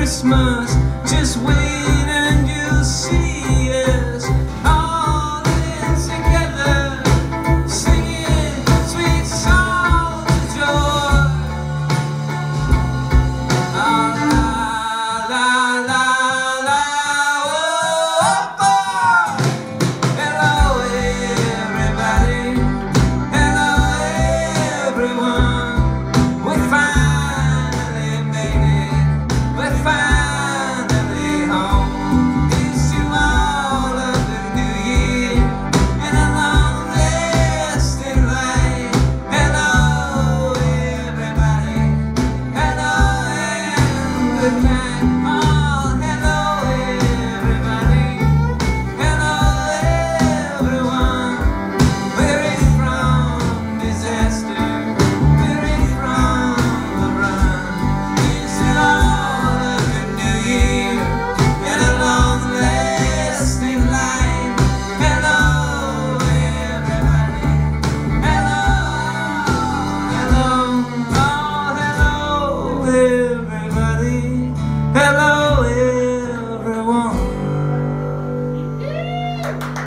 Christmas. Just wait and you'll see us all in together, singing sweet songs of joy. La la la la, oh, oh. Hello everybody, hello everyone. We finally made it, we're finally home. Here's to all of the new year and a long lasting life. Hello everybody, hello and good night.